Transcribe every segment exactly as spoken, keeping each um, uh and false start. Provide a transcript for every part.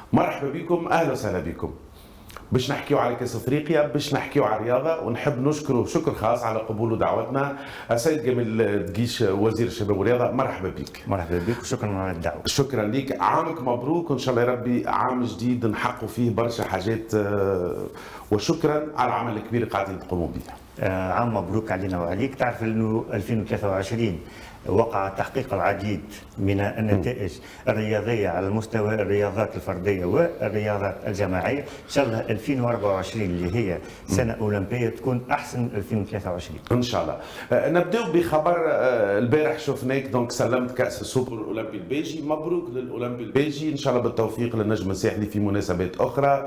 مرحبا بكم، اهلا وسهلا بكم. باش نحكيو على كاس افريقيا، باش نحكيو على الرياضه، ونحب نشكره شكر خاص على قبوله دعوتنا السيد جميل دقيش وزير الشباب والرياضه. مرحبا بك. مرحبا بك وشكرا على الدعوه. شكرا لك، عامك مبروك وان شاء الله يا ربي عام جديد نحققوا فيه برشا حاجات، وشكرا على العمل الكبير اللي قاعدين تقوموا به. عام مبروك علينا وعليك. تعرف انه ألفين وثلاثة وعشرين وقع تحقيق العديد من النتائج الرياضيه على مستوى الرياضات الفرديه والرياضات الجماعيه. ان شاء الله ألفين وأربعة وعشرين اللي هي سنه اولمبيه تكون احسن من ألفين وثلاثة وعشرين ان شاء الله. نبداو بخبر البارح شفناك دونك سلمت كاس السوبر الاولمبي البيجي. مبروك للاولمبي البيجي، ان شاء الله بالتوفيق للنجم الساحلي في مناسبات اخرى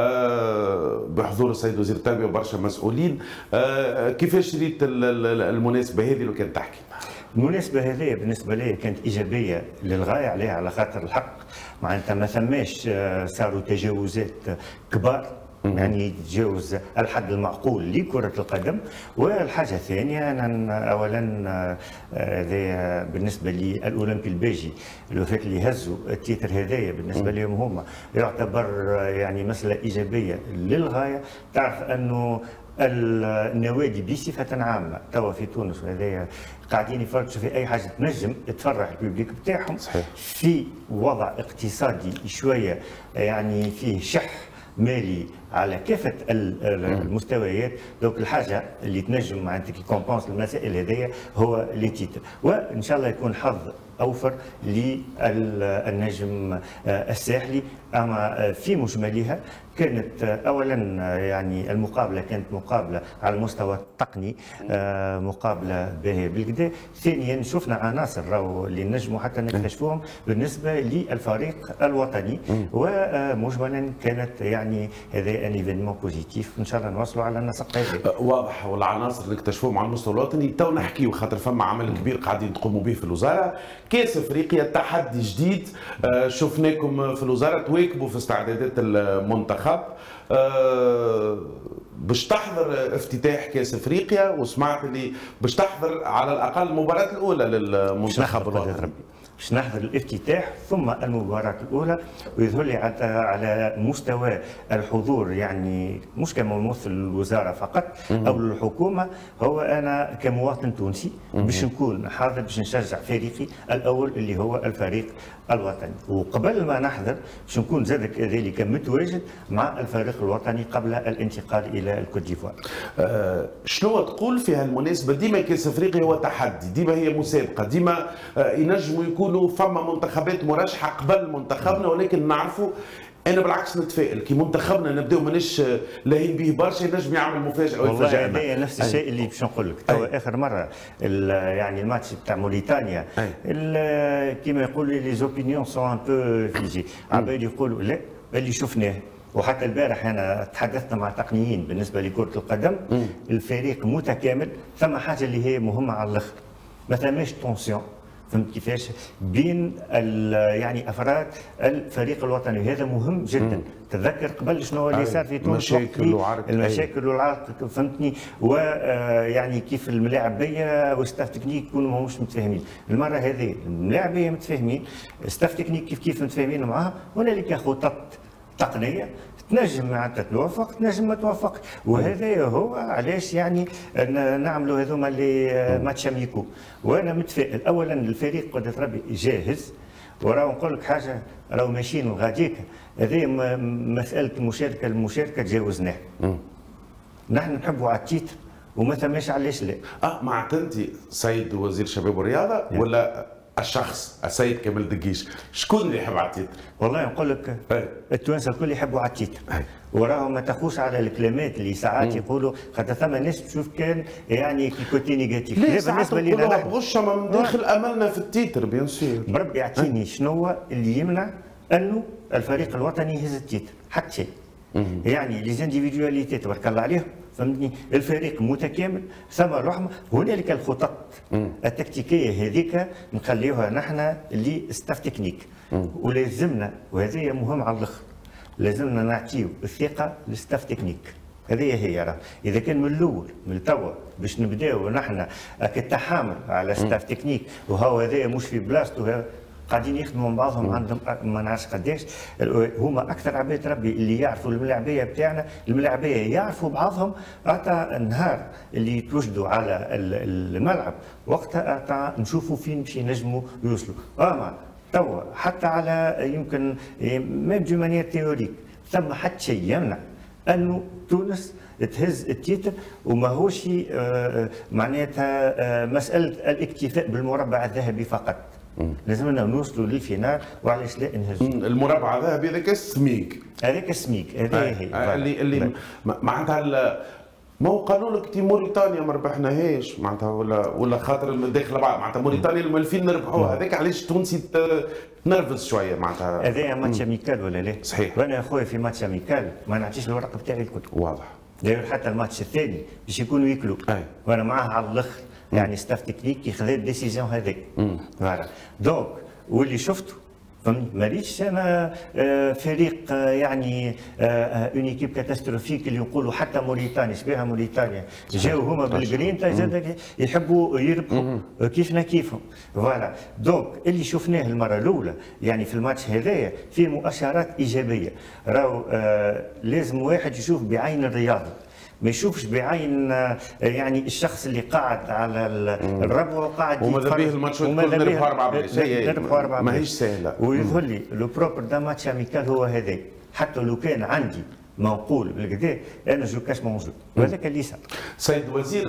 بحضور السيد وزير التربيه وبرشا مسؤولين. كيفاش ريت المناسبه هذه لو كان تحكي؟ المناسبة هذه بالنسبة لي كانت إيجابية للغاية عليها، على خاطر الحق معناتها ما ثماش صاروا تجاوزات كبار، يعني تجاوز الحد المعقول لكرة القدم. والحاجة الثانية أنا أولا هذا بالنسبة للأولمبي البيجي الوفات اللي هزوا التيتر هذايا بالنسبة لهم هما يعتبر يعني مسألة إيجابية للغاية. تعرف أنه النوادي بصفة عامة توا في تونس وهذايا قاعدين يفرجوا في أي حاجة تنجم تفرح الببليك بتاعهم في وضع اقتصادي شوية يعني فيه شح مالي على كافة المستويات. دونك الحاجة اللي تنجم معناتها كي كومبونس المسائل هذيا هو لي تيتر، وإن شاء الله يكون حظ أوفر للنجم الساحلي. أما في مجملها كانت أولا يعني المقابلة كانت مقابلة على المستوى التقني، مقابلة باهية بالكدا. ثانيا شفنا عناصر راهو اللي نجموا حتى نكتشفوهم بالنسبة للفريق الوطني، ومجملا كانت يعني هذا ان ايفينمون بوزيتيف. ان شاء الله نوصلوا على النسق هذا. واضح، والعناصر اللي اكتشفوهم على المستوى الوطني تو نحكيو خاطر فما عمل كبير قاعدين تقوموا به في الوزارة. كاس افريقيا تحدي جديد، شفناكم في الوزارة تواكبوا في استعدادات المنتخب باش تحضر افتتاح كاس افريقيا، وسمعت اللي باش تحضر على الاقل المباراة الاولى للمنتخب الوطني. باش نحضر الافتتاح ثم المباراة الأولى، ويظهر لي على مستوى الحضور يعني مش كممثل الوزارة فقط أو الحكومة، هو أنا كمواطن تونسي باش نكون حاضر باش نشجع فريقي الأول اللي هو الفريق الوطني. وقبل ما نحضر باش نكون زاد كذلك متواجد مع الفريق الوطني قبل الانتقال إلى الكوت ديفوار. أه شنو تقول في هالمناسبة؟ ديما كاس افريقيا هو تحدي، ديما هي مسابقة، ديما أه ينجموا يكونوا فما منتخبات مرشحه قبل منتخبنا، ولكن نعرفوا انا بالعكس نتفائل كي منتخبنا نبداو ماناش لاهين به برشا ينجم يعمل مفاجاه ويفاجئنا. والله هذا نفس الشيء اللي باش نقول لك. توا اخر مره يعني الماتش بتاع موريتانيا كيما يقولوا لي زوبينيون سون ان بو فيجي، عباد يقولوا لا اللي شفناه. وحتى البارح انا تحدثنا مع تقنيين بالنسبه لكره القدم، الفريق متكامل. ثم حاجه اللي هي مهمه على الاخر، ما ثماش تونسيون، فهمت كيفاش؟ بين يعني افراد الفريق الوطني، وهذا مهم جدا. تذكر قبل شنو اللي صار في تونس، المشاكل وعرق المشاكل والعرق، فهمتني؟ ويعني كيف الملاعبيه والستاف تكنيك يكونوا ماهمش متفاهمين. المره هذه الملاعبيه متفاهمين، ستاف تكنيك كيف كيف متفاهمين معاها. هنالك خطط تقنيه تنجم معناتها توافق، تنجم ما توافق. وهذا هو علاش يعني نعملوا هذوما اللي ماتش اميكو. وانا متفائل. اولا الفريق قدرة ربي جاهز، وراهو نقول لك حاجه، راهو ماشيين لغاديك. هذه مساله المشاركه المشاركه تجاوزناها. نحن نحبوا على التيتر وما ثماش علاش لا. اه معناتها انت سيد وزير الشباب والرياضه ولا الشخص السيد كمال دقيش شكون اللي يحب على التيتر؟ والله نقول لك التوانسه الكل يحبوا على التيتر، وراهم ما تاخوش على الكلمات اللي ساعات يقولوا، خاطر ثم ناس تشوف كان يعني كي كوتي نيجاتيف. لا بالنسبه لنا نحن غشه من داخل املنا في التيتر بيان سور. بربي يعطيني شنو اللي يمنع انه الفريق الوطني يهز التيتر؟ حتى شيء. يعني لي زانديفيدواليتي تبارك الله عليهم، فهمتني؟ الفريق متكامل، ثم رحمه. هنالك الخطط التكتيكيه هذيك نخليوها نحن لستاف تكنيك، ولازمنا وهذه مهم على الاخر، لازمنا نعطيو الثقه للستاف تكنيك. هذه هي راه اذا كان من الاول من توا باش نبداو نحن التحامل على ستاف تكنيك، وهو هذا مش في بلاصتو، قاعدين يخدموا مع بعضهم، عندهم ما نعرفش قداش، هما اكثر عباد ربي اللي يعرفوا الملاعبيه بتاعنا، الملاعبيه يعرفوا بعضهم. اعطى النهار اللي يتوجدوا على الملعب وقتها اعطى نشوفوا فين باش ينجموا يوصلوا. اما توا حتى على يمكن ميم دو مانيير تيوريك ثم حتى شيء يمنع انه تونس تهز التيتر، وماهوش معناتها مساله الاكتفاء بالمربع الذهبي فقط. لازمنا نوصلوا للفينال، وعلاش لا نهزوا. المربع الذهبي هذاك السميك، هذاك السميك هذا هي اللي اللي معناتها ما هو قالوا لك تي موريتانيا ما ربحناهاش معناتها، ولا ولا خاطر داخله بعض معناتها موريتانيا المالفين نربحوها، هذاك علاش التونسي تنرفز شويه معناتها. هذايا ماتش اميكال ولا لا؟ صحيح. وانا يا خويا في ماتش اميكال ما نعطيش الورق بتاعي الكل. واضح. داير حتى الماتش الثاني باش يكونوا ياكلوا وانا معاه على الاخر، يعني ستاف تكنيك ياخذ الديسيزيون هذيك. فوالا دونك واللي شفته فهمني، ماليش انا فريق يعني اون ايكيب كاتاستروفيك اللي يقولوا حتى موريتانيا شبيها موريتانيا جاو هما بالجرين زاد يحبوا يربحوا كيفنا كيفهم. فوالا دونك اللي شفناه المره الاولى يعني في الماتش هذايا فيه مؤشرات ايجابيه. راهو لازم واحد يشوف بعين الرياضه، ما يشوفش بعين يعني الشخص اللي قاعد على الربوه وقاعد وماذا به الماتش نربحوا أربعة بلاش، نربحوا أربعة ماهيش سهله. ويظهر لي لو بروبر دا ماتش اميكال هو هذا، حتى لو كان عندي منقول بالكدا انا جو كاش مونجو، وهذاك اللي صار. سيد الوزير،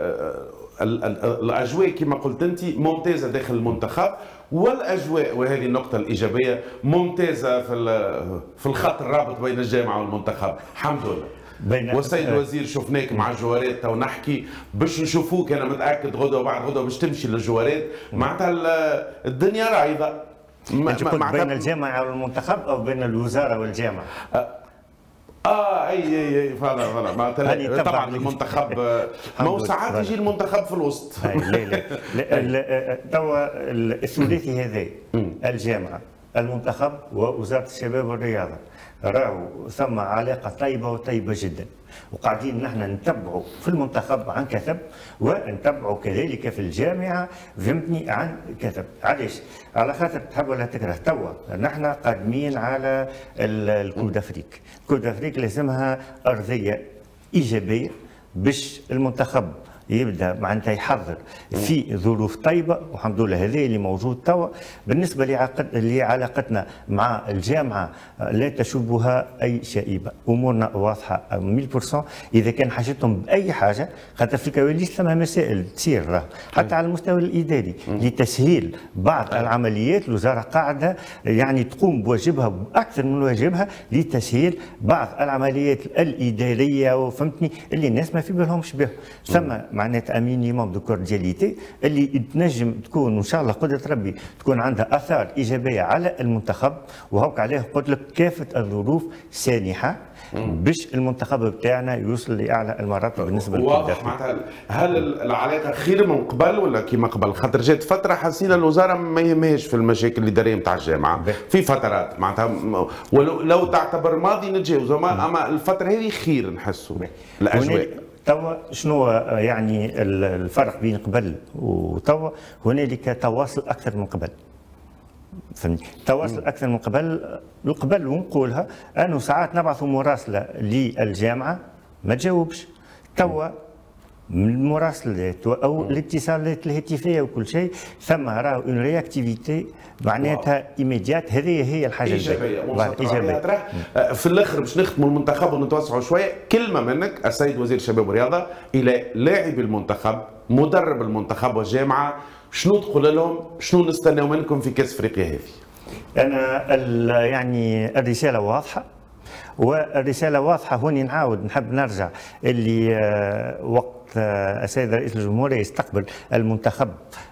الاجواء كما قلت انت ممتازه داخل المنتخب، والاجواء وهذه النقطه الايجابيه ممتازه في في الخط الرابط بين الجامعه والمنتخب الحمد لله. والسيد الوزير شفناك مع الجوارات تو نحكي باش نشوفوك، انا متاكد غدوه وبعد غدوه باش تمشي للجوارات معناتها الدنيا رايضه. انت قلت بين الجامعه والمنتخب او بين الوزاره والجامعه؟ اه اي اي اي فوالا فوالا طبعا المنتخب ما هو ساعات يجي المنتخب في الوسط. لا لا لا توا الثلاثي هذا الجامعه المنتخب ووزاره الشباب والرياضه راهو ثم علاقه طيبه وطيبه جدا، وقاعدين نحن نتبعوا في المنتخب عن كثب ونتبعوا كذلك في الجامعه فهمتني عن كثب. علاش؟ على خاطر تحب ولا تكره توا نحن قادمين على الكود دافريك، الكود دافريك لازمها ارضيه ايجابيه باش المنتخب يبدا معناتها يحضر في ظروف طيبه، والحمد لله هذا اللي موجود توا. بالنسبه لعلاقتنا مع الجامعه لا تشوبها اي شائبه، امورنا واضحه مية بالمية. اذا كان حاجتهم باي حاجه، خاطر في الكواليس ثم مسائل تصير حتى على المستوى الاداري لتسهيل بعض العمليات، الوزاره قاعده يعني تقوم بواجبها باكثر من واجبها لتسهيل بعض العمليات الاداريه وفهمتني اللي الناس ما في بالهمش بها. ثم معناتها مينيموم دو كوردياليتي اللي تنجم تكون وان شاء الله قدره ربي تكون عندها اثار ايجابيه على المنتخب. وهوك عليه قلت لك كافه الظروف سانحه باش المنتخب بتاعنا يوصل لاعلى المراتب بالنسبه واضح. معناتها هل العلاقه خير من قبل ولا كيما قبل؟ خاطر جات فتره حسينا الوزاره ما يهمهاش في المشاكل الاداريه نتاع الجامعه في فترات معناتها، ولو لو تعتبر ماضي نتجاوز، اما الفتره هذه خير نحسوا الاجواء. توا شنو يعني الفرق بين قبل وتوا؟ هنالك تواصل اكثر من قبل، فهمت؟ تواصل اكثر من قبل. القبل ونقولها انه ساعات نبعث مراسله للجامعه ما تجاوبش، توا من المراسلات او الاتصالات الهاتفيه وكل شيء ثم راهو اون رياكتيفيتي معناتها ايميديات. هذه هي الحاجه ايجابيه ايجابيه. في الاخر باش نختموا المنتخب ونتوسعوا شويه، كلمه منك السيد وزير الشباب والرياضه الى لاعبي المنتخب، مدرب المنتخب والجامعه، شنو تقول لهم؟ شنو نستناو منكم في كاس افريقيا هذه؟ انا يعني الرساله واضحه، والرساله واضحه. هوني نعاود نحب نرجع اللي وقت السيد رئيس الجمهوريه يستقبل المنتخب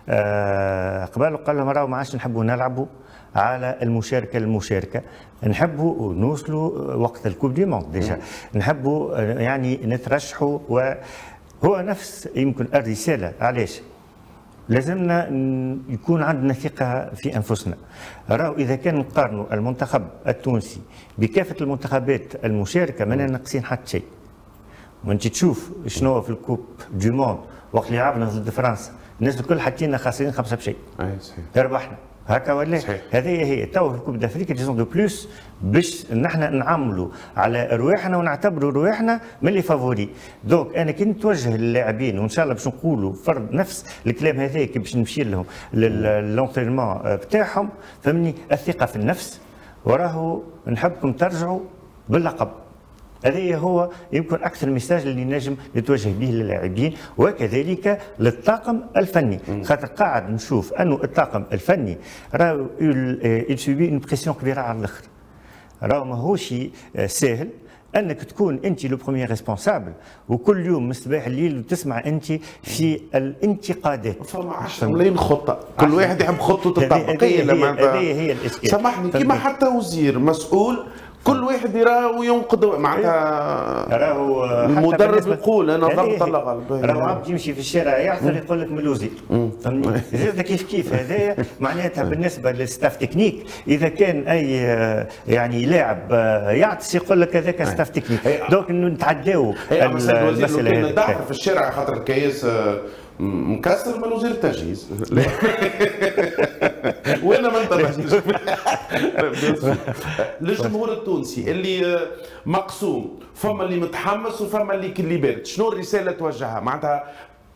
قبل وقال لهم راهو ما عادش نحبوا نلعبوا على المشاركه المشاركه، نحبوا نوصلوا وقت الكوب دي موند ديجا، نحبوا يعني نترشحوا. وهو نفس يمكن الرساله. علاش؟ لازمنا يكون عندنا ثقة في أنفسنا. راهو إذا كان نقارنوا المنتخب التونسي بكافة المنتخبات المشاركة ما ناقصين حتى شيء. وانت تشوف شنو في الكوب دو موند وقت اللي لعبنا ضد فرنسا، الناس الكل حاطين خاسرين خمسة بشيء. أي صحيح. ربحنا هكا ولا هذه هي تو الكوب دافريكا ديزون دو بلوس باش نحن نعملوا على رواحنا ونعتبروا رواحنا من اللي فافوري. دونك انا كي نتوجه للاعبين وان شاء الله باش نقولوا فرض نفس الكلام هذاك باش نمشي لهم للونترينمون بتاعهم، فهمني الثقه في النفس، وراه نحبكم ترجعوا باللقب. هذا هو يمكن اكثر ميساج اللي نجم نتوجه به للاعبين وكذلك للطاقم الفني، خاطر قاعد نشوف انه الطاقم الفني راه يسوبي اون بريسيون كبيره على الاخر. راه ماهوش ساهل انك تكون انت لو بروميير ريسبونسابل وكل يوم من الصباح الليل وتسمع انت في الانتقادات. فما عشرة ملايين خطه، كل واحد يحب خطته التطبيقيه. هذه هي الاشكال. سامحني، كيما حتى وزير مسؤول كل واحد يراه وينقد معناتها. راهو المدرب يقول انا ضربت الغلب، راهو عبد يمشي في الشارع يعثر يقول لك من الوزير، فهمتني؟ زاد كيف كيف هذايا معناتها بالنسبه للستاف تكنيك، اذا كان اي يعني لاعب يعطس يقول لك هذاك ستاف تكنيك. دونك نتعداو المساله هذه في الشارع خاطر الكياس مكسر من وزير التجهيز. وانا ما انتبهتش. للجمهور التونسي اللي مقسوم، فما اللي متحمس وفما اللي كلي بارد، شنو الرساله توجهها؟ معناتها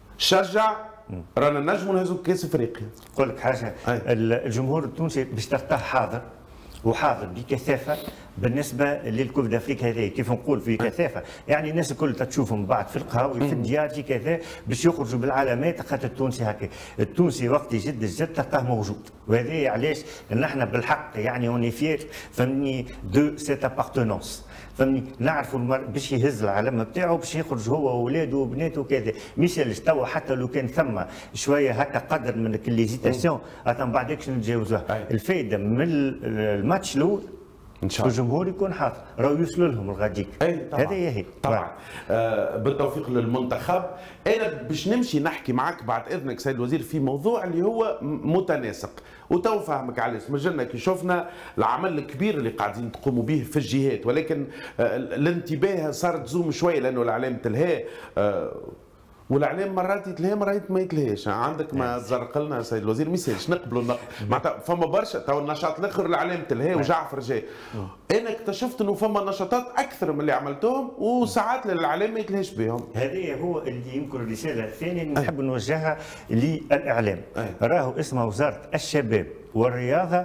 شجع، رانا نجموا نهزوا كاس افريقيا. نقول لك حاجه، الجمهور التونسي باش تلقاه حاضر وحاضر بكثافه بالنسبه للكوب دافريك هذه. كيف نقول في كثافه؟ يعني الناس الكل تشوفهم بعد في القهاوي في الديار في كذا باش يخرجوا بالعلامات، خاطر التونسي هكا. التونسي وقت يجد الجد تلقاه موجود، وهذا علاش نحن بالحق يعني اوني فير فهمني دو سيت ابارتونونس، فهمني نعرفوا باش يهز العلامه بتاعه باش يخرج هو واولاده وبناته وكذا. ميشيلش توا حتى لو كان ثم شويه هكا قدر من الليزيتاسيون من بعدكش نتجاوزوها. الفائده من الماتش الاول ان شاء الله الجمهور يكون حاضر، راهو يوصلوا لهم الغاديك. هذه هي طبعا. آه بالتوفيق للمنتخب. انا باش نمشي نحكي معك بعد اذنك سيد الوزير في موضوع اللي هو متناسق، وتو فهمك علاش مجلنا كي شفنا العمل الكبير اللي قاعدين تقوموا به في الجهات، ولكن آه الانتباه صار تزوم شويه لانه الاعلام تلهى. آه والاعلام مرات يتلهى مرات ما يتلهاش. عندك ما تزرق لنا سيد الوزير ميساج نقبلوا النقد، معناتها فما برشا تو النشاط الاخر الاعلام تلهى وجعفر جاي. انا اكتشفت انه فما نشاطات اكثر من اللي عملتوهم وساعات للاعلام ما يتلهاش بهم. هذه هو اللي يمكن الرساله الثانيه اللي نحب نوجهها للاعلام. راهو اسمها وزاره الشباب والرياضه،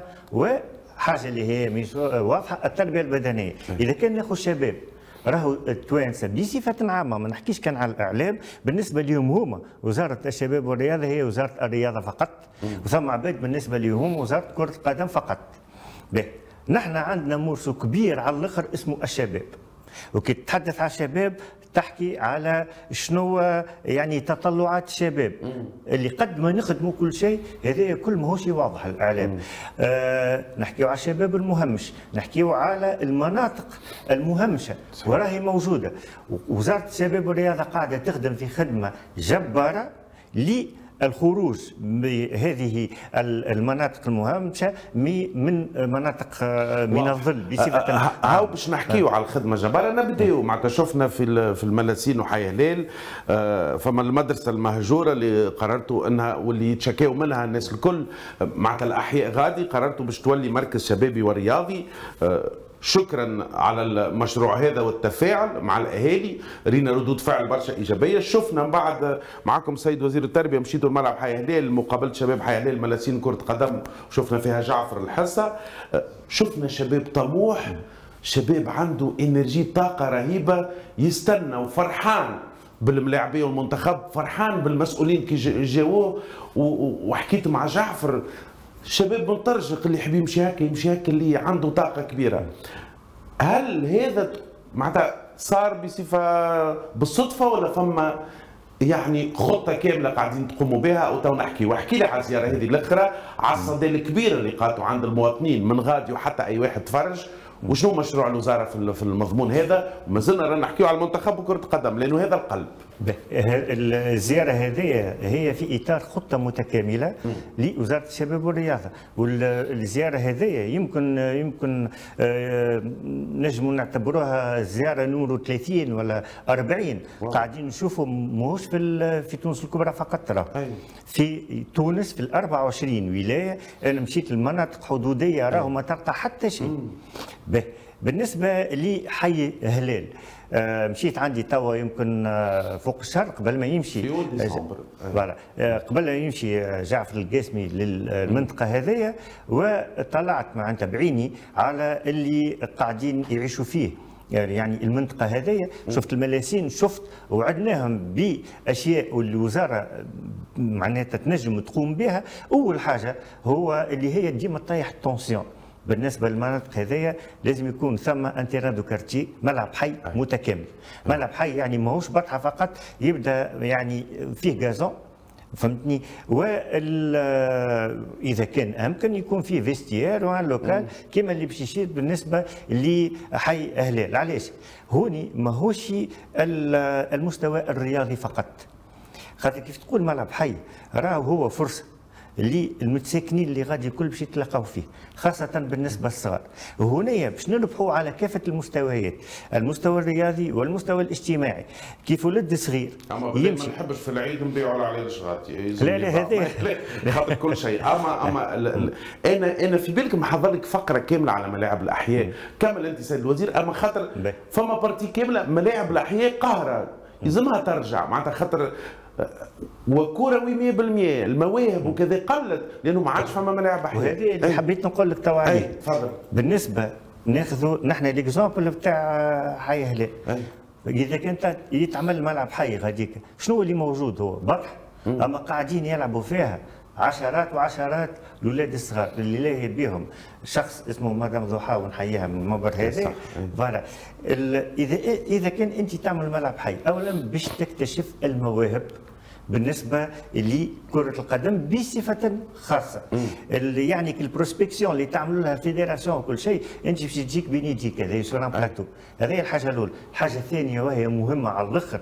وحاجه اللي هي واضحه التربيه البدنيه. اذا كان ناخذ شباب راهو التوانسه بصفه عامه، ما نحكيش كان على الاعلام، بالنسبه لهم هما وزاره الشباب والرياضه هي وزاره الرياضه فقط، وثم عباد بالنسبه لهم وزاره كره القدم فقط. باهي نحن عندنا مرسو كبير على الاخر اسمه الشباب، وكي تتحدث على الشباب تحكي على شنو يعني تطلعات الشباب اللي قد ما نخدموا كل شيء، هذا كل ماهوش واضح الاعلام. آه نحكيو على الشباب المهمش، نحكيو على المناطق المهمشه وراهي موجوده. وزاره الشباب والرياضه قاعده تخدم في خدمه جباره للخروج بهذه المناطق المهمشه من مناطق من الظل بصفه. هاو باش نحكيو على الخدمه جباره. نبداو معناتها شفنا في في الملاسين وحي هلال فما المدرسه المهجوره اللي قررتوا انها واللي يتشكاو منها الناس الكل معناتها الاحياء غادي، قررتوا باش تولي مركز شبابي ورياضي. شكرا على المشروع هذا والتفاعل مع الاهالي، رينا ردود فعل برشا ايجابيه. شفنا من بعد معكم سيد وزير التربيه مشيتوا الملعب حي هلال، مقابله شباب حي هلال ملاسين كره قدم، وشفنا فيها جعفر الحصه. شفنا شباب طموح، شباب عنده انرجي طاقه رهيبه، يستنى وفرحان بالملاعبيه والمنتخب، فرحان بالمسؤولين كي جاووه. وحكيت مع جعفر الشباب منطرجق اللي يحب يمشي هكا يمشي هكا اللي عنده طاقه كبيره. هل هذا معناتها صار بصفه بالصدفه ولا فما يعني خطه كامله قاعدين تقوموا بها او تو نحكي؟ واحكي لي على الزياره هذه الاخرى، على الصدى الكبير اللي قاتوا عند المواطنين من غادي وحتى اي واحد تفرج، وشنو مشروع الوزاره في المضمون هذا؟ وما زلنا رانا نحكيو على المنتخب وكره القدم لانه هذا القلب. الزيارة هذه هي في إطار خطة متكاملة لوزارة الشباب والرياضة، والزيارة هذه يمكن يمكن نجم نعتبروها زيارة نمرو ثلاثين ولا أربعين. قاعدين نشوفوا ماهوش في في تونس الكبرى فقط، ترى في تونس في ال أربعة وعشرين ولاية. أنا مشيت لمناطق حدودية راهو ما تلقى حتى شيء. بالنسبة لحي هلال، آه مشيت عندي توا يمكن آه فوق الشرق قبل ما يمشي فوالا آه قبل ما يمشي جعفر القاسمي للمنطقة هذه، وطلعت معناتها بعيني على اللي قاعدين يعيشوا فيه. يعني المنطقة هذه شفت الملاسين، شفت وعدناهم بأشياء واللي الوزارة معناتها تنجم تقوم بها. أول حاجة هو اللي هي ديما تطيح التونسيون. بالنسبه للمناطق هذيا لازم يكون ثم ان تيران دو كارتي، ملعب حي متكامل. ملعب حي يعني ماهوش بطحه فقط يبدا يعني فيه غازون، فهمتني، واذا كان امكن يكون فيه فيستيير وان لوكال كما اللي باش يصير بالنسبه لحي هلال. علاش؟ هوني ماهوش المستوى الرياضي فقط، خاطر كيف تقول ملعب حي راهو هو فرصه اللي المتساكنين اللي غادي الكل باش يتلاقاو فيه، خاصة بالنسبة للصغار. هنا باش نربحوا على كافة المستويات، المستوى الرياضي والمستوى الاجتماعي. كيف ولد صغير يمشي، ما نحبش في العيد نبيعوا على الشغات. لا لا هذا خاطر كل شيء. اما اما انا انا في بالك محضر لك فقرة كاملة على ملاعب الأحياء. كمل أنت سيد الوزير. أما خاطر فما بارتي كاملة ملاعب الأحياء قاهرة يلزمها ترجع، معناتها خاطر وكروي مية بالمية المواهب وكذا قلت لانه ما عادش فما ملاعب احياء. وهذه اللي حبيت نقول لك توا عليه. تفضل. بالنسبه ناخذوا نحن ليكزومبل نتاع حي هلال، اذا كانت يتعمل ملعب حي غاديك شنو اللي موجود؟ هو بطح، اما قاعدين يلعبوا فيها عشرات وعشرات الاولاد الصغار اللي لاهي بهم شخص اسمه مدام ضحى ونحييها من المنبر هذا. فوالا اذا اذا كان انت تعمل ملعب حي، اولا باش تكتشف المواهب بالنسبه لكره القدم بصفه خاصه. اللي يعني البروسبكسيون اللي تعملوا لها الفيدراسيون وكل شيء انت باش تجيك بين يديك هذا سور ان بلاتو. هذه الحاجه الاولى. الحاجه الثانيه وهي مهمه على الاخر،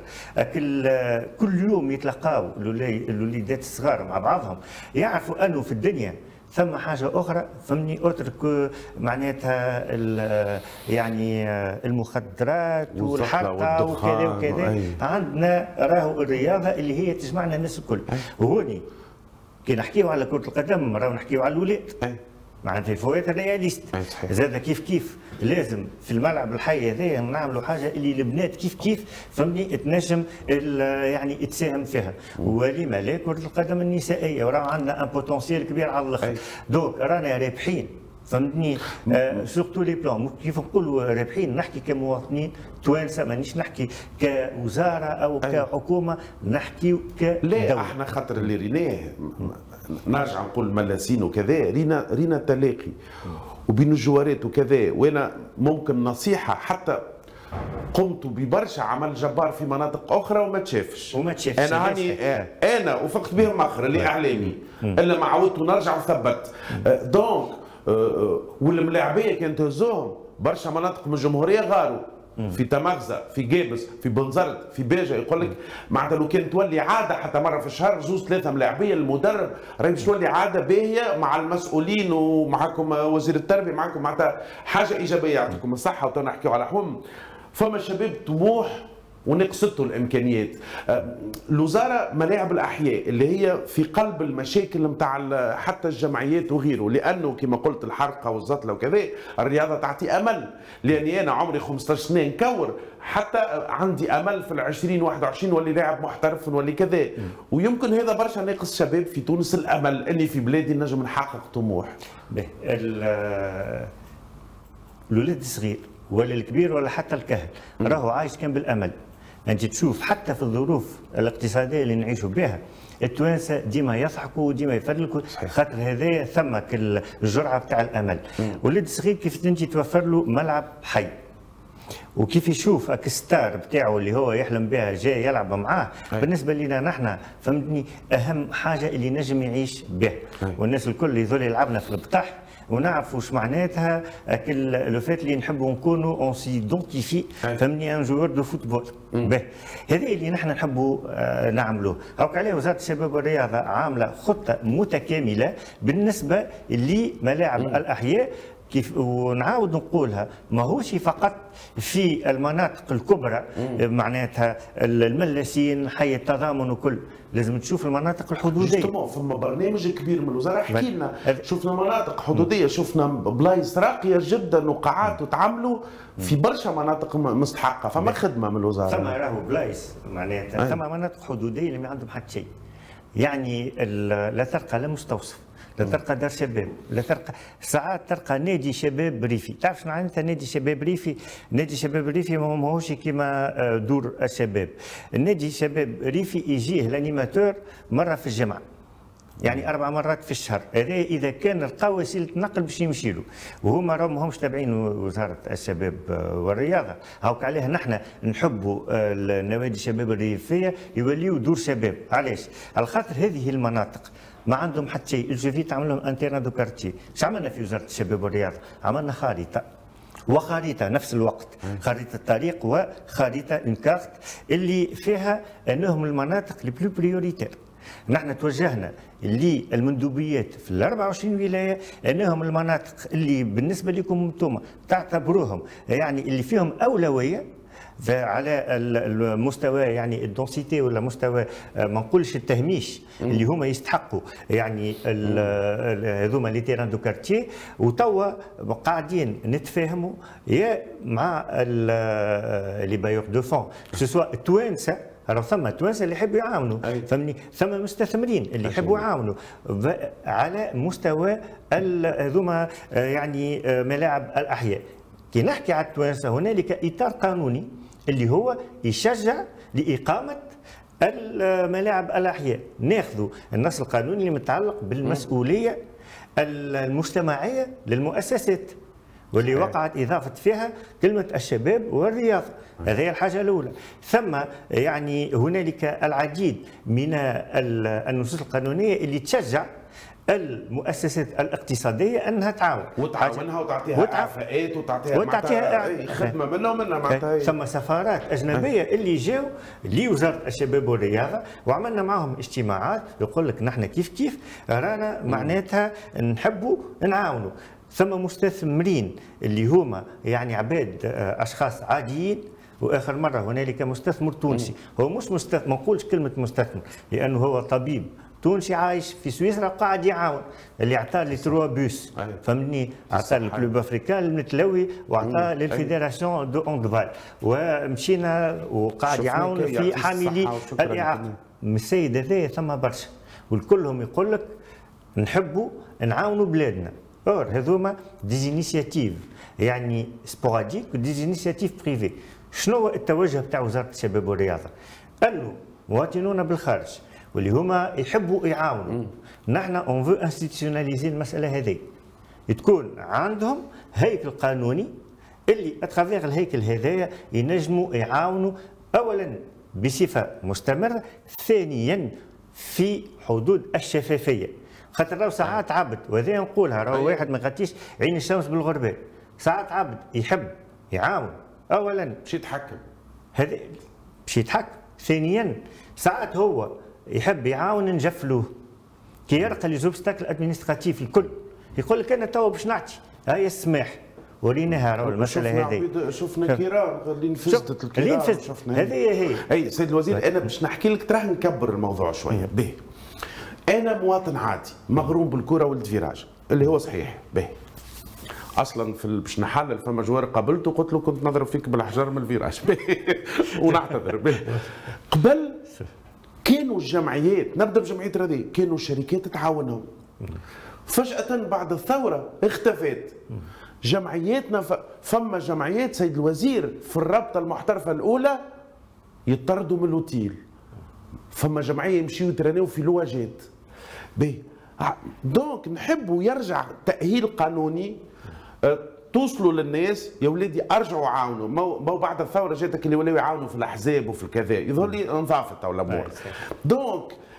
كل يوم يتلقاو الوليدات الصغار مع بعضهم يعرفوا انه في الدنيا ثم حاجه اخرى، فهمني، اترك معناتها يعني المخدرات والحرقه وكذا وكذا. عندنا راهو الرياضه اللي هي تجمعنا الناس الكل. وهوني كي نحكيو على كره القدم راهو نحكيو على الولاد، معناتها الفوات الرياليست. زاد كيف كيف لازم في الملعب الحي هذايا نعملوا حاجه اللي البنات كيف كيف فهمني تنجم يعني تساهم فيها. ولما لا كره القدم النسائيه وراه عندنا ان بوتونسيال كبير على الاخر. دوك رانا رابحين، فهمتني، سور تو لي بلان. كيف نقولوا رابحين؟ نحكي كمواطنين توانسه، مانيش نحكي كوزاره او كحكومه، نحكي كدوله. لا احنا خاطر اللي ريناه نرجع نقول ملاسين وكذا، رينا رينا تلاقي وبين الجوارات وكذا. وانا ممكن نصيحه، حتى قمت ببرشا عمل جبار في مناطق اخرى وما تشافش وما تشافش. انا هاني انا وفقت بهم اخر اللي اعلامي الا ما عودت ونرجع وثبت. دونك والملاعبيه كانت تهزوهم برشا مناطق من الجمهوريه غاروا في تمغزه، في جابس، في بنزرت، في باجه. يقول لك معناتها لو كان تولي عاده حتى مره في الشهر زوز ثلاثه ملاعبيه للمدرب راهي باش تولي عاده باهيه مع المسؤولين ومعكم وزير التربيه، معكم معناتها حاجه ايجابيه. يعطيكم الصحه. وتو نحكيو على حوم فما شباب طموح ونقصته الامكانيات. الوزاره ملاعب الاحياء اللي هي في قلب المشاكل نتاع حتى الجمعيات وغيره، لانه كما قلت الحرقه والزطله وكذا الرياضه تعطي امل. لاني انا عمري خمسطاش سنه نكور، حتى عندي امل في العشرين واحد وعشرين نولي لاعب محترف نولي كذا. ويمكن هذا برشا ناقص شباب في تونس الامل اني في بلادي نجم نحقق طموح. الولد الصغير ولا الكبير ولا حتى الكهل راهو عايش كان بالامل. انت تشوف حتى في الظروف الاقتصاديه اللي نعيشوا بها التوانسه ديما يضحكوا وديما يفرلكوا، خاطر هذايا ثمك الجرعه بتاع الامل. ولد صغير كيف انت توفر له ملعب حي وكيف يشوف الستار بتاعه اللي هو يحلم بها جاي يلعب معاه. بالنسبه لنا نحن فهمتني اهم حاجه اللي نجم يعيش بها. والناس الكل يظل يلعبنا في البطح ونعرفوا واش معناتها لو فات اللي نحبوا نكونوا اون سيدونتيفي فهمني ان جوور دو فوتبول. باهي هذا اللي نحن نحبوا نعملوه. هاك عليه وزاره الشباب والرياضه عامله خطه متكامله بالنسبه لملاعب الاحياء. كيف ونعاود نقولها ماهوش فقط في المناطق الكبرى معناتها الملاسين حي التضامن وكل، لازم تشوف المناطق الحدوديه. جوستومون فما برنامج كبير من الوزاره، احكي لنا. شفنا مناطق حدوديه، شفنا بلايص راقيه جدا وقاعات وتعملوا في برشا مناطق مستحقه، فما خدمه من الوزاره. ثم راهو بلايص معناتها ثم مناطق حدوديه اللي ما عندهم حتى شيء، يعني لا تلقى لا مستوصف، لا تلقى دار شباب، لا تلقى ساعات تلقى نادي شباب ريفي. تعرف شنو معناتها نادي شباب ريفي؟ نادي شباب ريفي ماهوش كيما دور الشباب. النادي شباب ريفي يجيه الانيماتور مره في الجمعه، يعني اربع مرات في الشهر، هذا اذا كان لقى وسيله نقل باش يمشي له، وهما راهم ماهمش تابعين وزاره الشباب والرياضه. هاك عليه نحن نحبوا النوادي الشباب الريفيه يوليوا دور شباب. علاش؟ على خاطر هذه المناطق ما عندهم حتى شيء. الجوفيت عمل لهم ان تيران دو كارتي. اش عملنا في وزاره الشباب والرياضه؟ عملنا خريطه وخريطه نفس الوقت، خريطه طريق وخريطه اون كارت اللي فيها انهم المناطق لي بلو بريوريتير. نحن توجهنا للمندوبيات في ال أربعة وعشرين ولايه انهم المناطق اللي بالنسبه لكم انتم تعتبروهم يعني اللي فيهم اولويه على المستوى يعني الدونسيتي ولا مستوى ما نقولش التهميش اللي هما يستحقوا يعني هذوما لي تيران دو كارتيي. وتوا قاعدين نتفاهموا يا مع لي بايور دو فون سوا التوانسه، راه ثم توانسه اللي يحبوا يعاونوا فهمني، ثم مستثمرين اللي يحبوا يعاونوا على مستوى هذوما يعني ملاعب الاحياء. كي نحكي على التوانسه هنالك اطار قانوني اللي هو يشجع لاقامه الملاعب الاحياء. ناخذوا النص القانوني اللي متعلق بالمسؤوليه المجتمعيه للمؤسسات واللي وقعت اضافه فيها كلمه الشباب والرياضه. هذه هي الحاجه الاولى. ثم يعني هنالك العديد من النصوص القانونيه اللي تشجع المؤسسات الاقتصاديه انها تعاون وتعاونها وتعطيها اعفاءات وتعطيها وتعطيها خدمه منها ومنها معناتها. ثم سفارات اجنبيه اللي جاوا لوزاره الشباب والرياضه وعملنا معهم اجتماعات يقول لك نحن كيف كيف رانا معناتها نحبوا نعاونوا. ثم مستثمرين اللي هما يعني عباد اشخاص عاديين. واخر مره هنالك مستثمر تونسي، هو مش مستثمر ما نقولش كلمه مستثمر لانه هو طبيب تونسي عايش في سويسرا قاعد يعاون، اللي عطاه لي تروا بوس فهمني، عطاه الكلوب افريكان المتلوي وعطاه للفيدراسيون دو اوندفال، ومشينا وقاعد يعاون في حاملي الاعاقه. من السيد هذايا ثم برشا والكلهم يقول لك نحبوا نعاونوا بلادنا. اور هذوما ديزينيسياتيف يعني سبوراديك وديزينيسياتيف بريفي. شنو هو التوجه بتاع وزاره الشباب والرياضه؟ انه مواطنون بالخارج واللي هما يحبوا يعاونوا، نحن اون فو انستيتيوناليزي المساله هذه، تكون عندهم هيكل قانوني اللي اترافيغ الهيكل هذايا ينجموا يعاونوا اولا بصفه مستمره، ثانيا في حدود الشفافيه. خاطر راهو ساعات عبد وهذا نقولها راهو واحد ما يغطيش عين الشمس بالغربال، ساعات عبد يحب يعاون اولا باش يتحكم، هذا باش يتحكم، ثانيا ساعات هو يحب يعاون نجفلوه كي يلقى لي زوبستاكل ادمينستراتيف الكل يقول لك انا توا باش نعطي هاي السماح وريناها راهو المساله هذه. شفنا كرام اللي نفذت الكرام شفنا هذه هي. اي سيد الوزير انا باش نحكي لك تراه نكبر الموضوع شويه. باهي انا مواطن عادي مغروم بالكره والفيراج اللي هو صحيح. باهي اصلا في باش نحلل فما جوار قابلته قلت له كنت نضرب فيك بالحجر من الفيراج ونعتذر. به قبل كانوا الجمعيات، نبدا بجمعيه رذي، كانوا الشركات تعاونهم. فجاه بعد الثوره اختفت جمعياتنا. فما جمعيات سيد الوزير في الرابطه المحترفه الاولى يطردوا من الاوتيل، فما جمعيه يمشيوا يترناو في لواجات. به دونك نحبوا يرجع تاهيل قانوني، توصلوا للناس يا ولادي ارجعوا عاونوا. ما بعد الثوره جاتك اللي ولاو يعاونوا في الاحزاب وفي الكذا، يظهر لي انضافت تو الامور. دونك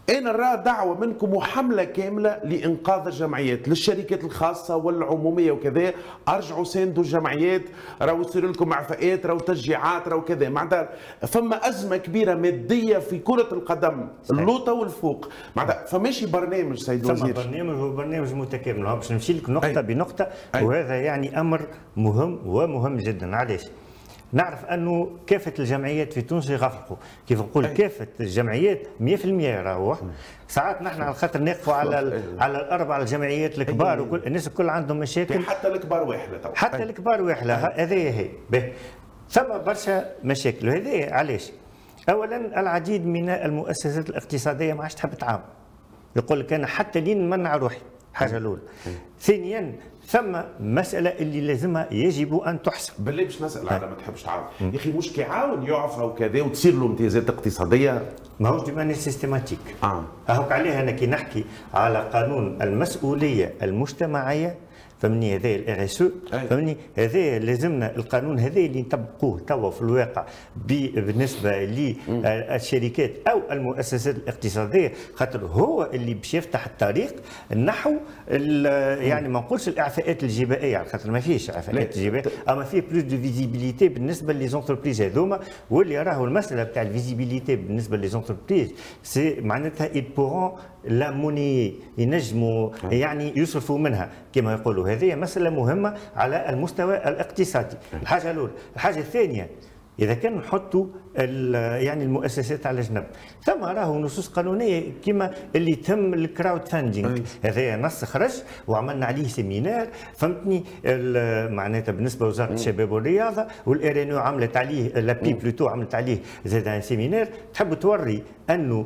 انا نرى دعوه منكم وحمله كامله لانقاذ الجمعيات، للشركات الخاصه والعموميه وكذا، ارجعوا ساندوا الجمعيات، راهو يصير لكم اعفاءات، راهو تشجيعات، راهو كذا، معناتها فما ازمه كبيره ماديه في كره القدم اللوطه والفوق، معناتها فماشي برنامج سيد الوزير. فما برنامج هو برنامج متكامل، باش نمشي لك نقطه أي. بنقطه أي. وهذا يعني امر مهم ومهم جدا. علاش؟ نعرف انه كافه الجمعيات في تونس يغفقوا، كيف نقول كافه الجمعيات مئة بالمئة راهو. ساعات نحن على خاطر نقفوا على على الاربع الجمعيات الكبار وكل الناس الكل عندهم مشاكل، حتى الكبار واحده تو حتى الكبار واحده هذه هي به. ثم برشا مشاكل، وهذه علاش؟ اولا العديد من المؤسسات الاقتصاديه ما عادش تحب تعاون، يقول لك انا حتى لين نمنع روحي، حاجه الاولى. ثانيا ثم مسألة اللي لازمها يجب أن تحسب. بالله باش نسأل على ما تحبش تعاون، يا أخي مش كيعاون يعفى وكذا وتصير له امتيازات اقتصادية؟ ماهوش دي ماني سيستماتيك. اه هاوك عليه أنا كي نحكي على قانون المسؤولية المجتمعية، فهمني هذا الار اس او، فهمني هذا لازمنا القانون هذا اللي نطبقوه توا في الواقع بالنسبه للشركات او المؤسسات الاقتصاديه، خاطر هو اللي باش يفتح الطريق نحو يعني ما نقولش الاعفاءات الجبائيه، على خاطر ما فيش اعفاءات جبائيه، اما فيه بلوس دو فيزيبيليتي بالنسبه ليزونتربريز هذوما، واللي راهو المساله بتاع الفيزيبيليتي بالنسبه ليزونتربريز سي معناتها ils pourront لا موني ينجموا يعني يصرفوا منها كما يقولوا. هذه مسألة مهمة على المستوى الاقتصادي. الحاجة الأولى. الحاجة الثانية، إذا كان نحطوا يعني المؤسسات على جنب، ثم راهو نصوص قانونية كما اللي تم الكراود فاندينغ، هذا نص خرج وعملنا عليه سيمينار، فهمتني، معناتها بالنسبة لوزارة الشباب والرياضة والار ان او عملت عليه لابي بلوتو عملت عليه زاد سيمينار، تحب توري انه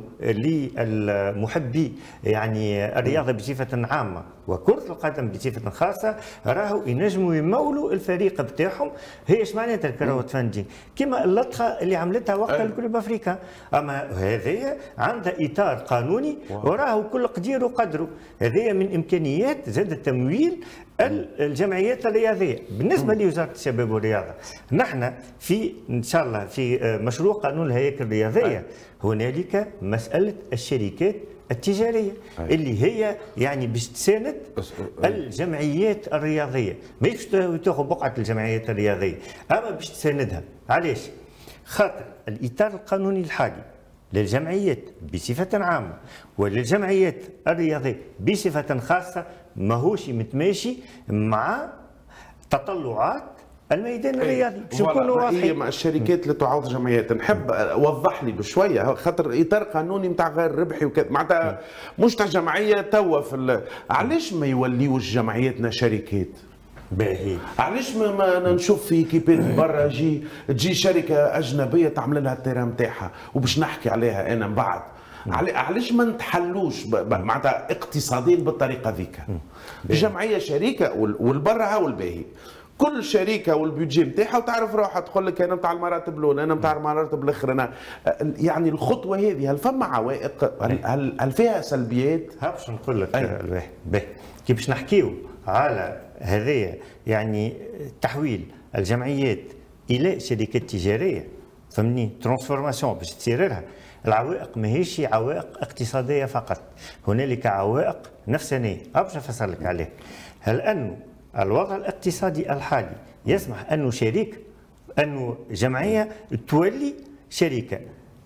للمحبي يعني الرياضة بصفة عامة وكرة القدم بصفة خاصة راهو ينجموا يمولوا الفريق بتاعهم. هي ايش معناتها الكراود فاندينغ؟ كما اللطخة اللي عملتها وقت الكلوب افريكا، اما هذه عندها اطار قانوني وراهو كل قدير وقدره. هذه من امكانيات زاد تمويل الجمعيات الرياضيه. بالنسبه لوزاره الشباب والرياضه، نحن في ان شاء الله في مشروع قانون الهياكل الرياضيه هنالك مساله الشركات التجاريه أي. اللي هي يعني باش تساند الجمعيات الرياضيه، مش تاخذ بقعه الجمعيات الرياضيه، اما باش تساندها. علاش؟ خاطر الاطار القانوني الحالي للجمعيات بصفه عامه وللجمعيات الرياضيه بصفه خاصه ماهوش متماشي مع تطلعات الميدان الرياضي. باش نكونوا واضحين. هي الشركات اللي تعوض جمعيات، نحب وضح لي بشويه، خاطر اطار قانوني نتاع غير ربحي وكذا، معناتها مش تاع جمعيه توا في علاش ما يوليوش جمعياتنا شركات؟ باهي. علاش ما نشوف في كيبات برا جي تجي شركه اجنبيه تعمل لها التيران نتاعها، وباش نحكي عليها انا من بعد. علاش ما نتحلوش معناتها اقتصاديا بالطريقه ذيك؟ الجمعيه شريكه والبرا والباهي، كل شركه والبيدجي نتاعها وتعرف روحها، تقول لك انا نتاع المراتب الاولى، انا نتاع المراتب الاخرى، انا يعني الخطوه هذه هل فما عوائق؟ هل هل فيها سلبيات؟ ها باش نقول لك باهي كي باش نحكيو على هذايا يعني تحويل الجمعيات الى شركات تجاريه، فهمني، ترانسفورماسيون باش تصير لها. العوائق ماهيش عوائق اقتصاديه فقط، هنالك عوائق نفسانيه، باش نفسر لك عليه. هل انه الوضع الاقتصادي الحالي يسمح انه شريك انه جمعيه تولي شركه؟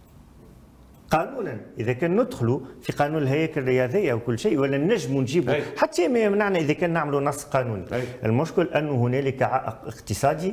قانونا اذا كان ندخلوا في قانون الهياكل الرياضيه وكل شيء ولا نجموا نجيبوا حتى ما يمنعنا اذا كان نعملوا نص قانوني. أي. المشكل انه هنالك عائق اقتصادي،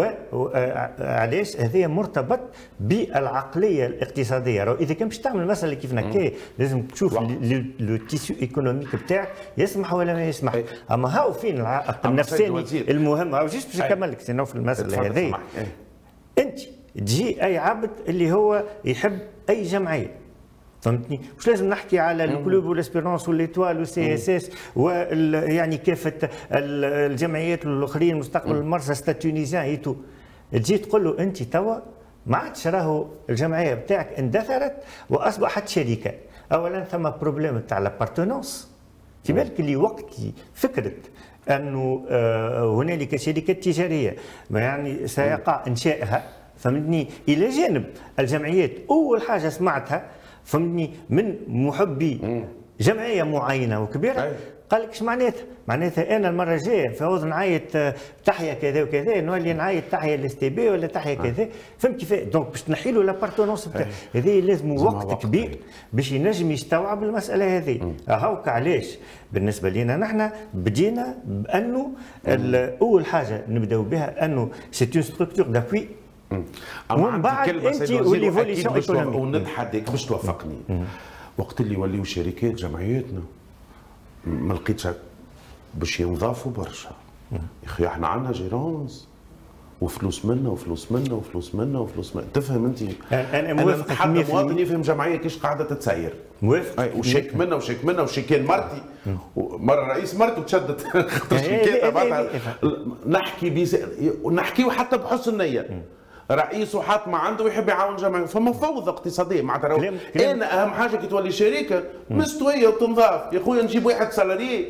وعلاش هذا مرتبط بالعقليه الاقتصاديه. اذا كان باش تعمل مساله كيف هكا لازم تشوف لو تيسيو ايكونوميك بتاعك يسمح ولا ما يسمح. أي. اما هاو فين العائق النفساني المهم، هاو جيست باش نكمل لك سينو في المساله هذه. انت تجي اي عبد اللي هو يحب اي جمعيه، فهمتني؟ مش لازم نحكي على الكلوب والاسبيرونس والإيتوال والسي اس اس ويعني كافه الجمعيات الاخرين، مستقبل المرسى ستاتونيزيان ايتو. تجي تقول له انت توا ما عادش راهو الجمعيه بتاعك اندثرت واصبحت شركه. اولا ثم بروبليم تاع لابارتونونس، في بالك اللي وقت فكره انه هنالك شركات تجاريه يعني سيقع انشائها، فهمتني، الى جانب الجمعيات. اول حاجه سمعتها فهمتني من محبي جمعيه معينه وكبيره. أي. قال لك اش معناتها؟ معناتها انا المره الجايه فوز نعيط تحيه كذا وكذا نولي نعيط تحيه للاس تي بي ولا تحيه كذا، فهمت كيفاه؟ دونك باش تنحي له لابارتونونس بتاعه هذه لازم وقت, وقت كبير باش ينجم يستوعب المساله هذه. هاوك علاش بالنسبه لنا نحن بدينا بانه اول حاجه نبداو بها انه سي اون ستركتور دابوي ومن بعد انت وليفوليسيون ايكونوميك ونتحداك باش توافقني. وقت اللي يوليو شركات جمعياتنا ما لقيتش باش ينضافوا برشا. يا اخي احنا عندنا جيرونز وفلوس منا وفلوس منا وفلوس منا وفلوس منا، تفهم انت؟ انا موافق حتى مواطن يفهم جمعيه كيش قاعده تتسير. موافق. وشيك منا وشيك منا وشيكين مرتي مره رئيس مرته تشدت شيكات بعدها. نحكي بيز... نحكيو حتى بحسن نيه. رئيس وحاط ما عنده ويحب يعاون جمعيه، فما فوضى اقتصاديه معناتها. انا اهم حاجه كي تولي شركه مستويه وتنضاف يا خويا، نجيب واحد سالاري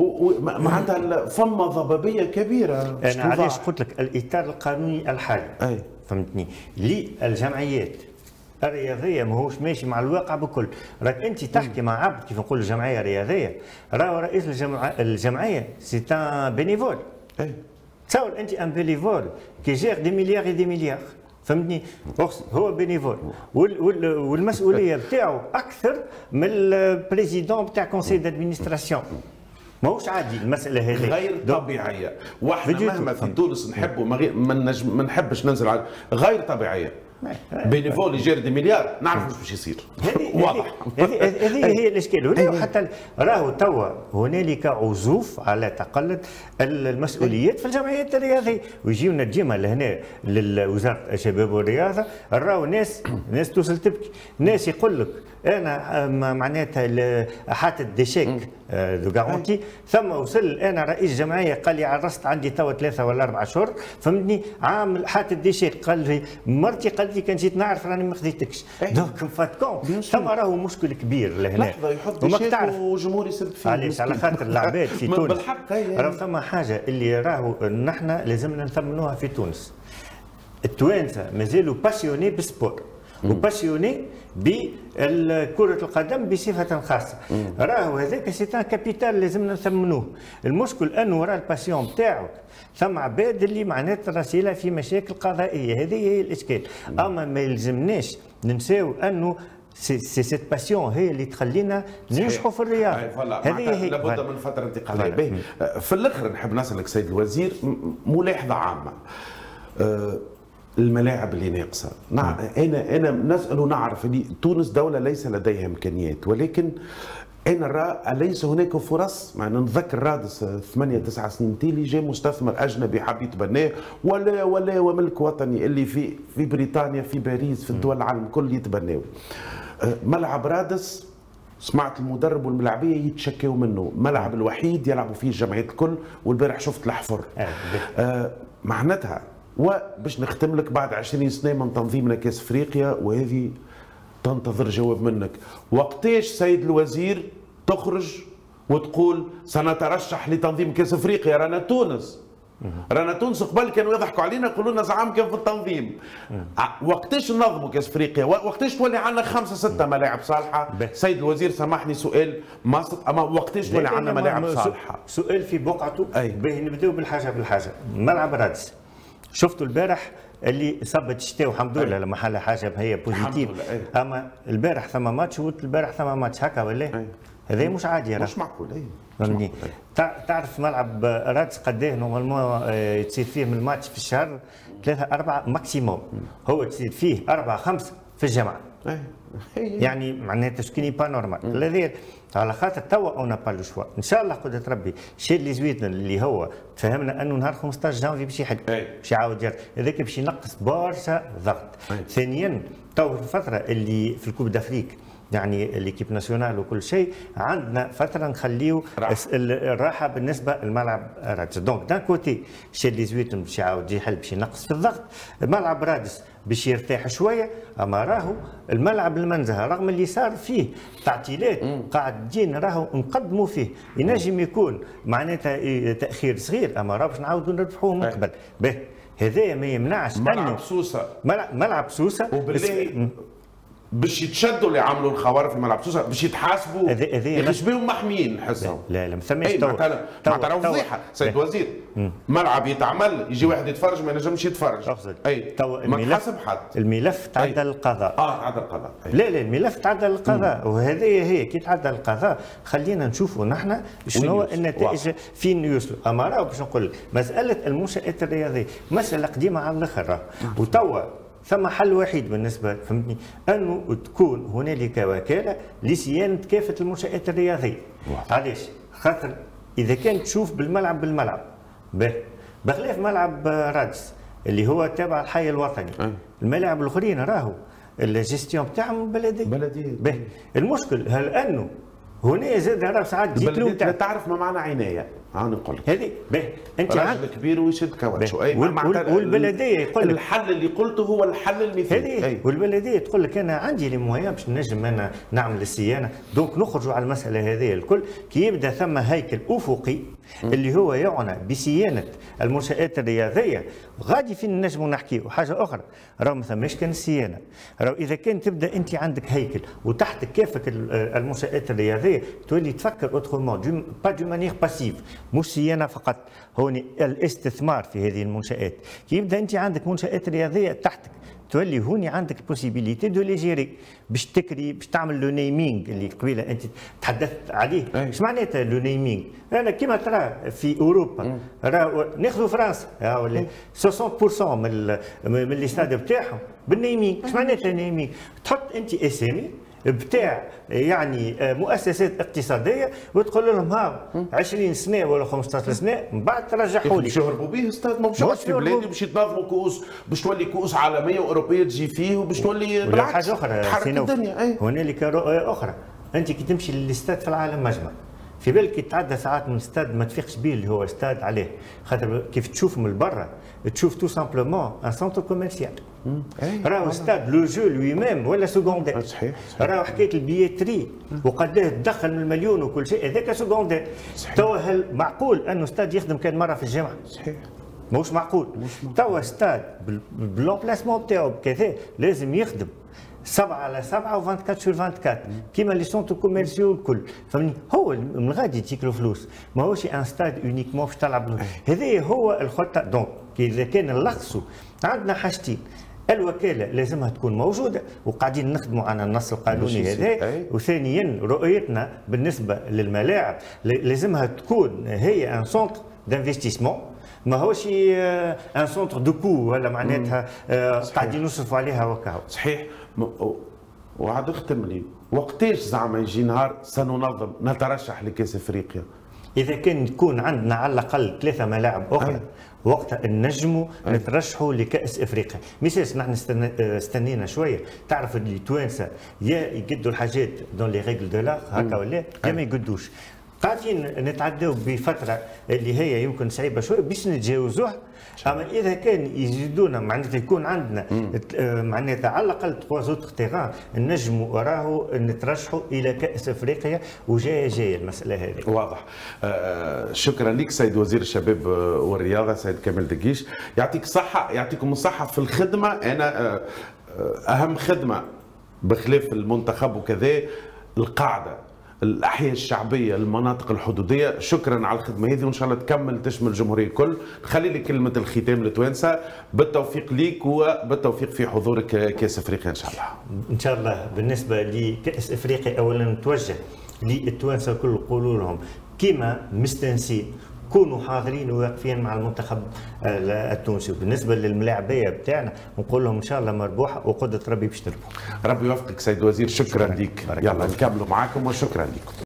معناتها فما ضبابيه كبيره. انا علاش قلت لك الاطار القانوني الحالي. أي. فهمتني؟ للجمعيات الرياضيه ماهوش ماشي مع الواقع بكل. راك انت تحكي مع عبد كيف نقول جمعيه رياضيه، راهو رئيس الجمعيه الجمعيه سي ان بينيفول. اي تصور انت ان بينيفول كي جير دي مليار دي مليار، فهمتني؟ هو بينيفول والمسؤوليه بتاعو اكثر من البريزيدون بتاع كونسي دادمينستراسيون. ماهوش عادي المساله هذه، غير طبيعيه. واحنا مهما في تونس نحبوا ما نحبش ننزل على غير طبيعيه. بينيفول يجير دي مليار نعرف واش باش يصير. واضح. هذه هي الاشكال. حتى راهو توا هنالك عزوف على تقلد المسؤوليات في الجمعيات الرياضيه، ويجيونا ديما لهنا لوزاره الشباب والرياضه راهو ناس ناس توصل تبكي، ناس يقول لك انا معناتها حاطط ديشيك دو غارونتي، ثم وصل انا رئيس جمعيه قال لي عرست عندي توا ثلاثه ولا اربع شهور، فهمتني؟ عامل حاطط ديشيك قال لي مرتي قالت لي كان جيت نعرف راني ما خذيتكش. دونك فاتكون ثم راهو مشكل كبير لهنا. لحظه يحط ديشيك والجمهور يسب فيه. علاش؟ على خاطر العباد في تونس بالحق راهو ثم حاجه اللي راهو نحن لازمنا نثمنوها في تونس. التوانسه مازالوا باسيوني بالسبور وباسيوني بكرة القدم بصفة خاصة. راهو هذاك سي ان كابيتال لازمنا نثمنوه. المشكل انه ورا الباسيون بتاعك ثم عباد اللي معناتها راسيلها في مشاكل قضائية، هذه هي الاشكال. اما ما يلزمناش ننساو انه سي سيت باسيون هي اللي تخلينا ننجحوا في الرياضة. هذه هي لابد من فترة انتقالية. في الاخر نحب نسألك سيد الوزير ملاحظة عامة. أه الملاعب اللي ناقصه. نعم انا انا نسال ونعرف ان تونس دوله ليس لديها امكانيات، ولكن انا نرى اليس هناك فرص. معنا نتذكر رادس ثمانية تسعة سنين تالي جاء مستثمر اجنبي حب يتبناه ولا ولا وملك وطني اللي في في بريطانيا في باريس في الدول العالم الكل يتبناه. ملعب رادس سمعت المدرب والملاعبيه يتشكوا منه، الملعب الوحيد يلعبوا فيه الجمعيات الكل، والبارح شفت الحفر. آه معناتها وباش نختم لك بعد عشرين سنة من تنظيمنا كاس افريقيا وهذه تنتظر جواب منك، وقتاش سيد الوزير تخرج وتقول سنترشح لتنظيم كاس افريقيا؟ رانا تونس رانا تونس قبل كانوا يضحكوا علينا يقولوا لنا زعام كان في التنظيم. وقتاش ننظموا كاس افريقيا؟ وقتاش تولي عندنا خمسه سته ملاعب صالحه؟ سيد الوزير سامحني سؤال مصر، اما وقتاش تولي عندنا ملاعب صالحه؟ سؤال في بقعته. باهي نبداو بالحاجه بالحاجه. ملعب رادس شفتوا البارح اللي صبت الشتاء والحمد لله لما حل حاجه هي بوزيتيف. اما البارح ثم ماتش وقلت البارح ثم ماتش هكا ولا هذا مش عادي. مش معقول. فهمتني؟ تعرف ملعب رادس قداه نورمالمون تصير فيه من الماتش في الشهر ثلاثه اربعه ماكسيموم، هو تصير فيه اربعه خمسه في الجامعه. يعني معناتها سكيني با نورمال. الذي على خاطر توا اون با لو شوا ان شاء الله قدرة ربي شيل لي زويتن اللي هو تفهمنا انه نهار خمسطاش جانفي باش يحل باش يعاود يرجع، هذاك باش ينقص برشا ضغط. ثانيا تو في الفتره اللي في الكوب دافريك يعني ليكيب ناسيونال وكل شيء عندنا فتره نخليو الراحه بالنسبه للملعب رادس. دونك دان كوتي شيل لي زويتن باش يعاود يحل باش ينقص في الضغط، الملعب رادس باش يرتاح شويه. اما راهو الملعب المنزه رغم اللي صار فيه تعطيلات قاعدين راهو نقدموا فيه، ينجم يكون معناتها تاخير صغير اما راهو باش نعاودوا نربحوه من قبل. باهي هذايا ما يمنعش ملعب سوسه ملعب سوسه وبالله باش يتشدوا اللي عملوا الخوارق في الملعب خصوصا باش يتحاسبوا يا اخي بهم محميين نحسهم. لا لا ما ثماش تو معناتها فضيحه سيد وزير. ملعب يتعمل يجي واحد يتفرج ما ينجمش يتفرج. اقصد اي ما تحاسب حد. الملف تعدى للقضاء. اه تعدى للقضاء. لا لا الملف تعدى للقضاء وهذه هي كي تعدى للقضاء خلينا نشوفوا نحن شنو هو النتائج فين يوصلوا. اما راهو باش نقول لك مساله المنشات الرياضيه مساله قديمه على الاخر وتوا ثم حل وحيد بالنسبه فهمتني انه تكون هنالك وكاله لصيانه كافه المنشات الرياضيه. علاش؟ خاطر اذا كان تشوف بالملعب بالملعب به بخلاف ملعب رادس اللي هو تابع الحي الوطني أه. الملاعب الاخرين راهو الجيستيون بتاعهم بلديه بلديه به المشكل هل انه هنا زاد راه ساعات تجي تلوم لا تعرف ما معنى عنايه ها نقول لك هذه به انت راجل كبير ويشد كاوتشو اي والبلديه يقول لك الحل اللي قلته هو الحل المثالي هذه والبلديه تقول لك انا عندي لي مويان باش نجم انا نعمل الصيانه دونك نخرجوا على المساله هذه الكل كي يبدا ثم هيكل افقي اللي هو يعنى بصيانه المنشات الرياضيه غادي فين نجموا نحكيو حاجه اخرى راه ما ثماش كان الصيانه راه اذا كان تبدا انت عندك هيكل وتحتك كافه المنشات الرياضيه تولي تفكر اوترومون با دو مانيير باسيف مش صيانه فقط هوني الاستثمار في هذه المنشات كي يبدا انت عندك منشات رياضيه تحتك تولي هوني عندك بوسيبيليتي دو لي جيري باش تكري باش تعمل لو نيمينغ اللي قبيله انت تحدثت عليه ايش معناتها لو نيمينغ انا كيما ترى في اوروبا راه ناخذوا فرنسا ولا ستين بالمئة من من الاستاد بتاعهم بالنيمينغ ايش معناتها نيمينغ تحط انت اسامي بتاع يعني مؤسسات اقتصاديه وتقول لهم ها عشرين سنه ولا خمسطاش سنه من بعد ترجعوا لي باش يهربوا به استاذ ما باش في بلادي باش يتنظموا كؤوس باش تولي كؤوس عالميه واوروبيه تجي فيه وباش تولي بالعكس حاجه اخرى تحرك الدنيا هنالك رؤيه اخرى انت كي تمشي للاستاد في العالم مجمع في بالك يتعدى ساعات من استاد ما تفيقش به اللي هو استاد عليه خاطر كيف تشوف من برا تشوف تو سامبلومون ان سونتر كوميرسيال راهو استاد لو جو لوي ميم ولا سكوندير صحيح راهو حكايه البيتري وقداه تدخل من المليون وكل شيء هذاك سكوندير توا هل معقول انه استاد يخدم كان مره في الجامعه؟ صحيح ماهوش معقول توا استاد بالامبلاسمون بتاعو بكذا لازم يخدم سبعة على سبعة و أربعة وعشرين سور أربعة وعشرين كيما لي سونتر كوميرسيو الكل فهمني هو من غادي يجيك له فلوس ماهوش ان ستاد اونيكمون باش تلعب هذا هو الخطه دونك اذا كان نلخصوا عندنا حاجتين الوكاله لازمها تكون موجوده وقاعدين نخدموا على النص القانوني هذا وثانيا رؤيتنا بالنسبه للملاعب لازمها تكون هي ان سونتر دانفستيسمون ماهوش ان سونتر دو كو ولا معناتها قاعدين نصرفوا عليها وكاو صحيح وعاد اختم لي وقتاش زعما يجي نهار سننظم نترشح لكاس افريقيا اذا كان يكون عندنا على الاقل ثلاثه ملاعب اخرى وقتها نجموا نترشحوا لكاس افريقيا ميساس نحن استنينا شويه تعرف اللي توانسه يا يقدوا الحاجات دون لي ريغل دو لا هكا ولا يا ما يقدوش قاعدين نتعداو بفتره اللي هي يمكن صعيبه شويه باش نتجاوزوها اما اذا كان يزيدونا معناتها يكون عندنا معناتها على الاقل ثلاثة زوتر تيغان نجموا راهو نترشحوا الى كاس افريقيا وجايه جايه المساله هذه. واضح. آه شكرا لك سيد وزير الشباب والرياضه سيد كامل دقيش يعطيك الصحه يعطيكم الصحه في الخدمه انا آه اهم خدمه بخلاف المنتخب وكذا القاعده الاحياء الشعبيه المناطق الحدوديه شكرا على الخدمه هذه وان شاء الله تكمل تشمل الجمهوريه الكل نخلي لك كلمه الختام لتوانسه بالتوفيق ليك وبالتوفيق في حضورك كاس افريقيا ان شاء الله ان شاء الله. بالنسبه لكاس افريقيا اولا نتوجه للتوانسه الكل نقولوا لهم كيما مستانسين كونوا حاضرين وواقفين مع المنتخب التونسي. بالنسبه للملاعبيه بتاعنا نقول لهم ان شاء الله مربوحه وقدره ربي باش تربحوا. ربي يوفقك سيد وزير شكرا, شكرا ليك. يلا نكملوا معاكم وشكرا لكم.